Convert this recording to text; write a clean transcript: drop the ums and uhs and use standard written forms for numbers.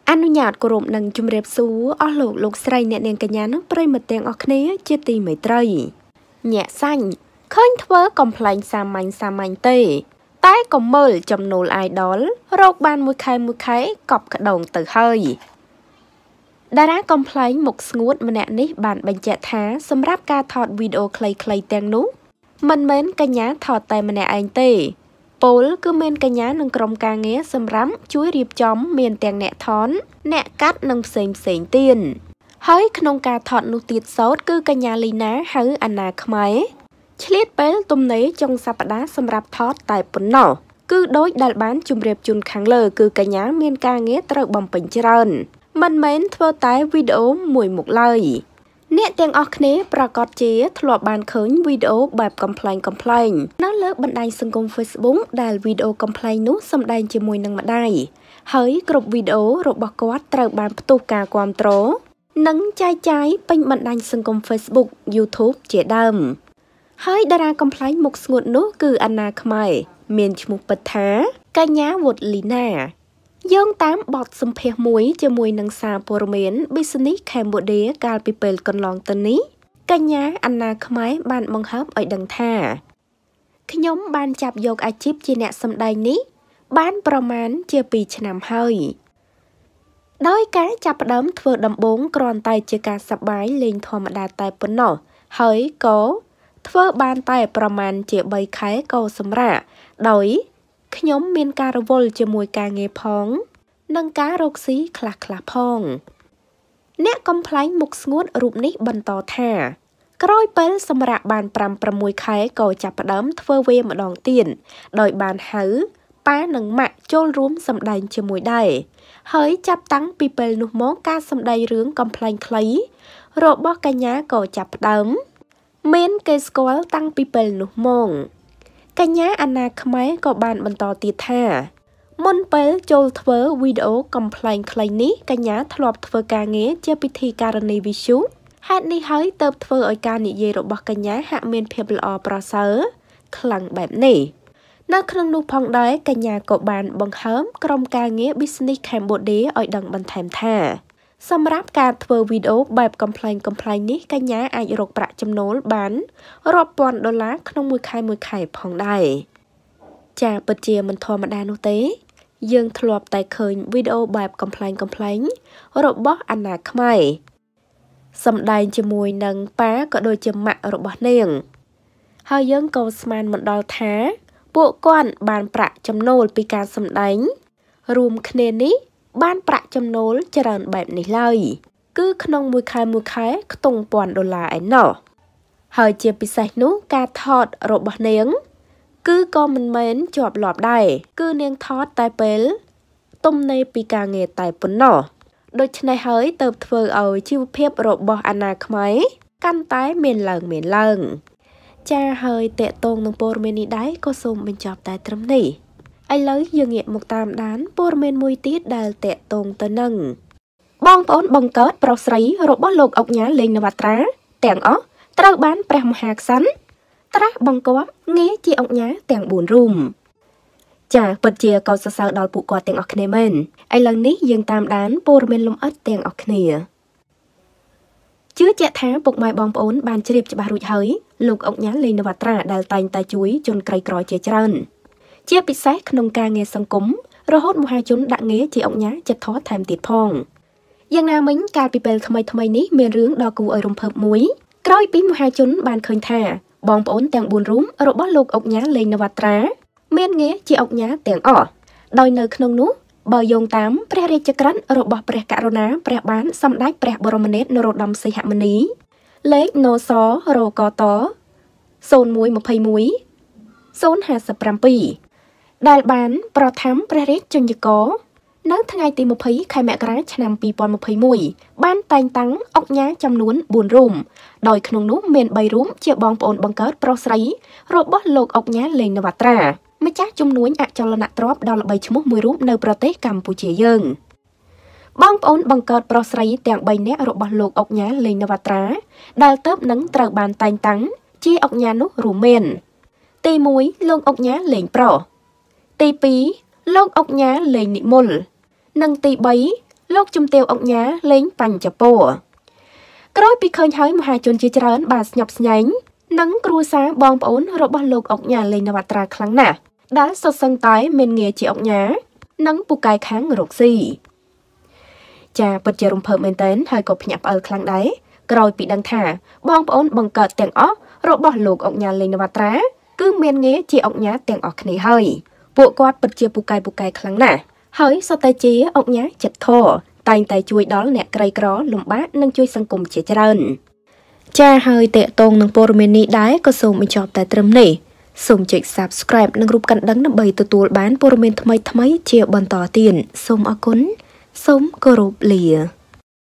អនុញ្ញាតគោរពនឹងជំរាបសួរអស់លោកស្រីអ្នកនាងកញ្ញានិងប្រិយមិត្តទាំងអស់គ្នាជាទីមេត្រីញាក់សាញ់ឃើញធ្វើកំប្លែងសាមញ្ញទេតែក៏មើលចំណូល idol រកបានមួយខែកប់ក្តោងទៅហើយតារាកំប្លែងមុខស្ងួតម្នាក់នេះបានបញ្ជាក់ថាសម្រាប់ការថតវីដេអូខ្លីៗទាំងនោះមិនមែនកញ្ញាថតតែម្នាក់ឯងទេពលគឺមានកញ្ញានិងក្រុមការងារសម្រាប់ជួយរៀបចំមានទាំងអ្នកថតអ្នកកាត់និងផ្សេងទៀតហើយក្នុងការថតនោះទៀតសោតគឺកញ្ញាលីណាហៅអាណាខ្មែរឆ្លៀតពេលទំនេរចុងសប្តាហ៍សម្រាប់ថតតែប៉ុណ្ណោះគឺដូចដែលបានជម្រាបជូនខាងលើគឺកញ្ញាមានការងារត្រូវបំពេញច្រើនមិនមែនធ្វើតែវីដេអូមួយមុខឡើយអ្នកទាំងអស់គ្នាប្រកាសជាធ្លាប់បានឃើញវីដេអូបែបកំប្លែងនៅលើបណ្ដាញសង្គម Facebook ដែលវីដេអូកំប្លែងនោះសម្ដែងជាមួយនឹងម្ដាយហើយគ្រប់វីដេអូរបស់គាត់ត្រូវបានផ្ទុះការគាំទ្រនិងចែកចាយពេញបណ្ដាញសង្គម Facebook YouTube ជាដើមហើយតារាកំប្លែងមុខស្ងួតនោះគឺអាណាខ្មែរមានឈ្មោះពិតថាកញ្ញាវុតលីណាយោងតាមបទសម្ភាសន៍មួយជាមួយនឹងសារព័ត៌មាន Business Cambodia កាលពីពេលកន្លងទៅនេះកញ្ញាអាណាខ្មែរបានបង្ហើបឲ្យដឹងថាខ្ញុំបានចាប់យកអាជីពជាអ្នកសម្ដែងនេះបានប្រមាណជា2ឆ្នាំហើយដោយការចាប់ផ្ដើមធ្វើដំបូងគ្រាន់តែជាការសប្បាយលេងធម្មតាតែប៉ុណ្ណោះហើយក៏ធ្វើបានតែប្រមាណជា3ខែក៏សម្រាកដោយខ្ញុំមានការរវល់ជាមួយការងារផងនិងការរកស៊ីខ្លះផងអ្នកកំប្លែងមុខស្ងួតរូបនេះបន្តថាក្រោយពេលសម្រាកបាន 5-6 ខែក៏ចាប់ផ្ដើមធ្វើវាម្ដងទៀតដោយបានហៅប៉ានិងម៉ាក់ចូលរួមសម្ដែងជាមួយដែរហើយចាប់តាំងពីពេលនោះមកការសម្ដែងរឿងកំប្លែងខ្លីរបស់កញ្ញាក៏ចាប់ផ្ដើមមានគេស្គាល់តាំងពីពេលនោះមកកញ្ញាអាណាខ្មែរក៏បានបន្តទៀតថាមុនពេលចូលធ្វើវីដេអូកំប្លែងខ្លីនេះកញ្ញាធ្លាប់ធ្វើការងារជាពិធីការនីវិទ្យុហេតុនេះហើយទើបធ្វើឲ្យការនិយាយរបស់កញ្ញាហាក់មានភាពល្អប្រសើរខ្លាំងបែបនេះនៅក្នុងនោះផងដែរកញ្ញាក៏បានបង្ហើបក្រុមការងារ Business Cambodia ឲ្យដឹងបន្ថែមថាសម្រាប់ការធ្វើវីដេអូបែបកំប្លែងនេះកញ្ញាអាចរកប្រាក់ចំណូលបានរាប់ពាន់ដុល្លារក្នុងមួយខែផងដែរចាពិតជាមិនធម្មតានោះទេយើងធ្លាប់តែឃើញវីដេអូបែបកំប្លែងរបស់អាណាខ្មែរសម្ដែងជាមួយនឹងប៉ាក៏ដូចជាម៉ាក់របស់នាងហើយយើងក៏ស្មានមិនដល់ថាពួកគាត់បានប្រាក់ចំណូលពីការសម្ដែងរួមគ្នានេះបានប្រាក់ចំណូលច្រើនបែបនេះឡើយគឺក្នុងមួយខែខ្ទង់ពាន់ដុល្លារឯណោះហើយជាពិសេសនោះការថតរបស់នាងគឺក៏មិនមែនជាប់លាប់ដែរគឺនាងថតតែពេលទំនេរពីការងារតែប៉ុណ្ណោះដូច្នេះហើយទើបធ្វើឲ្យជីវភាពរបស់អាណាខ្មែរកាន់តែមានឡើងចាហើយតេតងនឹងព័ត៌មាននេះដែរក៏សូមបញ្ចប់តែត្រឹមនេះឥឡូវយើងងាកមកតាមដានព័ត៌មានមួយទៀតដែលតេតងទៅនឹងបងប្អូនបង្កើតប្រុសស្រីរបស់លោកអុកញ៉ាលេងនវត្រាទាំងអស់ត្រូវបានព្រះមហាក្សត្រត្រាស់បង្គាប់ងារជាអុកញ៉ាទាំង4រូបចាពិតជាក៏សរសើរដល់ពួកគាត់ទាំងអស់គ្នាមែនឥឡូវនេះយើងតាមដានព័ត៌មានលម្អិតទាំងអស់គ្នាជឿជាក់ថាពុកម៉ែបងប្អូនបានជ្រាបច្បាស់រួចហើយលោកអុកញ៉ាលេងនវត្រាដែលតែងតែជួយជនក្រីក្រជាច្រើនជាពិសេសក្នុងការងារសង្គមរហូតមហាជនដាក់ងារជាអុកញ៉ាចិត្តធေါ်ថែមទៀតផងយ៉ាងណាមិញកាលពីពេលថ្មីនេះមានរឿងដ៏គួរឲ្យរំភើបមួយក្រោយពីមហាជនបានឃើញថាបងប្អូនទាំង4រូបរបស់លោកអុកញ៉ាលេងនវត្រាមានងារជាអុកញ៉ាទាំងអស់ដោយនៅក្នុងនោះបើយោងតាមព្រះរាជក្រឹត្យរបស់ព្រះករុណាព្រះបានសម្ដេចព្រះបរមនាថនរោត្តមសីហមុនីលេខនសរកត0121 057ដែលបានប្រថាំព្រះរាជញ្ញកនៅថ្ងៃទី20ខែមករាឆ្នាំ2021បានតែងតាំងអុកញ៉ាចំនួន4រូបដោយក្នុងនោះមាន3រូបជាបងប្អូនបង្កើតប្រុសស្រីរបស់លោកអុកញ៉ាលេងនវត្រាម្ចាស់ជំនួញអចលនទ្រព្យដ៏ល្បីឈ្មោះមួយរូបនៅប្រទេសកម្ពុជាយើងបងប្អូនបង្កើតប្រុសស្រីទាំង3នាក់របស់លោកអុកញ៉ាលេងនវត្រាដែលទៅនឹងត្រូវបានតែងតាំងជាអុកញ៉ានោះរួមមានទី1លោកអុកញ៉ាលេងប្រុសទី2លោកអុកញ៉ាលេងនិមលនិងទីលោកជំទាវអុកញ៉ាលេងបញ្ចពោក្រោយពីឃើញហើយមហាជនជាច្រើនបានស្ញប់ស្ញែងនិងគ្រួសារបងប្អូនរបស់លោកអុកញ៉ាលេងនវត្រាខ្លាំងណាស់ដែលសុទ្ធសឹងតែមានងារជាអុកញ៉ានិងពូកែខាងរកស៊ីចាពិតជារំភើបមែនទែនហើយក៏ភ្ញាក់ផ្អើលខ្លាំងដែរក្រោយពីដឹងថាបងប្អូនបង្កើតទាំងអស់របស់លោកអុកញ៉ាលេងនវត្រាគឺមានងារជាអុកញ៉ាទាំងអស់គ្នាហើយពួកគាត់ពិតជាពូកែខ្លាំងណាស់ហើយសុទ្ធតែជាអុកញ៉ាចិត្តធម៌តែងតែជួយដល់អ្នកក្រីក្រលំបាកនិងជួយសង្គមជាច្រើនចាហើយតេតងនឹងព័ត៌មាននេះដែរក៏សូមបញ្ចប់តែត្រឹមនេះសូមចុច Subscribe និងរូបកណ្ដឹងដើម្បីទទួលបានព័ត៌មានថ្មីៗជាបន្តទៀតសូមអរគុណសូមគោរពលា